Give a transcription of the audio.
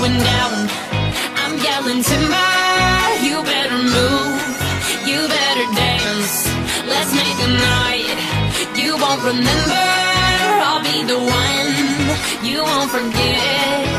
going down. I'm yelling timber, you better move, you better dance. Let's make a night you won't remember. I'll be the one you won't forget.